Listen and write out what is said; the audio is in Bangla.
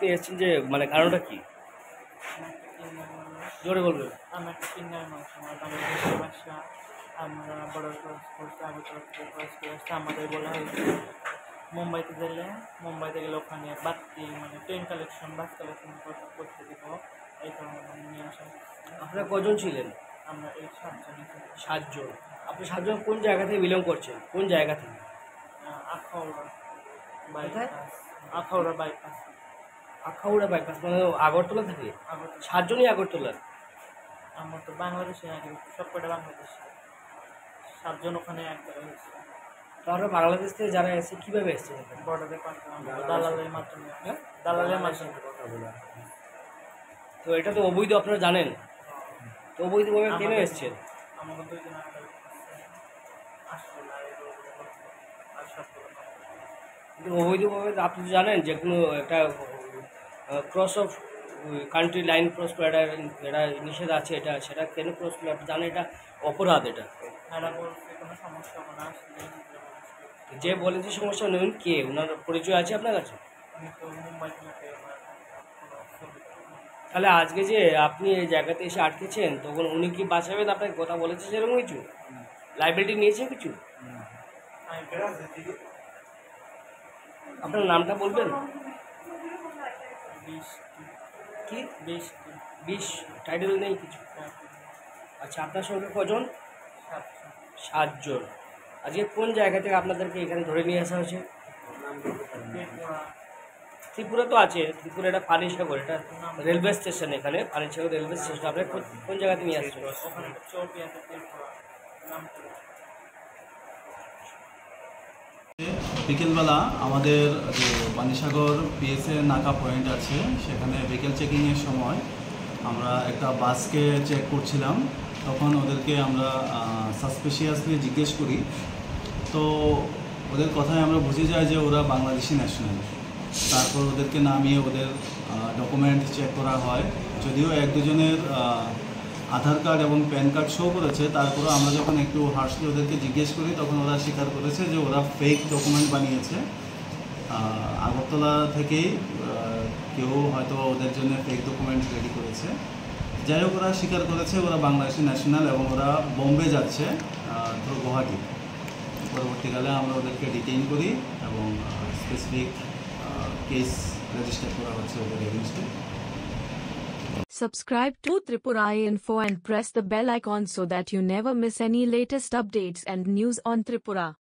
এসেছেন যে মানে কারণটা কি? জোরে বলবেন। আমরা একটা কিন্নার মানুষ, আমার বাংলাদেশের ভাষা, আমরা বড় ক্লাস করছি, আগে ক্লাস করে আসছি। আমাদের বলা হয়েছে মুম্বাইতে গেলে ওখানে বাড়তি মানে ট্রেন কালেকশন, বাস কালেকশন করতে দিব, এই কারণে নিয়ে আসা হয়েছে। আপনারা কজন ছিলেন? আমরা এই 7 জন। 7 জন। আপনি 7 জন কোন জায়গা থেকে বিলং করছেন? কোন জায়গা থেকে? Akhaura bypass. Akhaura bypass. Akhaura bypass মানে আগরতলা থেকে? 7 জনই আগরতলার? আমরা তো বাংলাদেশে আগে সব কটা বাংলাদেশে, 7 জন ওখানে এক জায়গায় হয়েছে। তো আমরা বাংলাদেশ থেকে যারা এসেছে কীভাবে এসেছেন? বর্ডারে পাঠালাম দালালের মাধ্যমে। দালালের মাধ্যমে। তো এটা তো অবৈধ, আপনারা জানেন। তো অবৈধভাবে কেন এসেছেন? আমাকে 2 দিন আগে আসলে আর সবগুলো কিন্তু অবৈধভাবে আপনি তো জানেন যে কোনো একটা cross of country line cross করা এটা নিষেধ আছে, এটা সেটা কেন ক্রস করলে আপনি জানেন এটা অপরাধ। এটা এরা বলছে কোনো সমস্যা হবে না, আসলে যে বলেছে সমস্যা নেই, কে ওনার পরিচয় আছে আপনার কাছে? আমি তো মুম্বাই থেকে তাহলে আজকে যে আপনি এই জায়গাতে এসে আটকেছেন, তখন উনি কি বাঁচাবেন? আপনাকে কথা বলেছে সেরকম কিছু? লাইবিলিটি নিয়েছে কিছু? আপনার নামটা বলবেন? কি 20 টাইটেল নেই কিছু? আচ্ছা, আপনার সঙ্গে কজন? 7 জন। আজকে কোন জায়গা থেকে আপনাদেরকে এখানে ধরে নিয়ে আসা হয়েছে? ত্রিপুরা তো আছে, ত্রিপুরা এটা পানিসাগর, এটা রেলওয়ে স্টেশন। এখানে পানিসাগর রেলওয়ে স্টেশন। আপনার কোন জায়গাতে নিয়ে আসছেন? বিকেলবেলা আমাদের যে পানিসাগর পিএসএ নাকা পয়েন্ট আছে, সেখানে বিকেল চেকিংয়ের সময় আমরা একটা বাসকে চেক করছিলাম। তখন ওদেরকে আমরা সাসপিশিয়াসলি জিজ্ঞেস করি। তো ওদের কথায় আমরা বুঝে যাই যে ওরা বাংলাদেশি ন্যাশনাল। তারপর ওদেরকে নামিয়ে ওদের ডকুমেন্ট চেক করা হয়। যদিও 1-2 জনের আধার কার্ড এবং প্যান কার্ড শো করেছে, তারপরে আমরা যখন একটু হার্শলি ওদেরকে জিজ্ঞেস করি, তখন ওরা স্বীকার করেছে যে ওরা ফেক ডকুমেন্ট বানিয়েছে। আগরতলা থেকেই কেউ হয়তো ওদের জন্য ফেক ডকুমেন্ট রেডি করেছে। যাই হোক, ওরা স্বীকার করেছে ওরা বাংলাদেশি ন্যাশনাল এবং ওরা বোম্বে যাচ্ছে থ্রু গুয়াহাটি। পরবর্তীকালে আমরা ওদেরকে ডিটেইন করি এবং স্পেসিফিক কেস রেজিস্টার করা হচ্ছে ওদের এগেইনস্টে। Subscribe to Tripura Info and press the bell icon so that you never miss any latest updates and news on Tripura.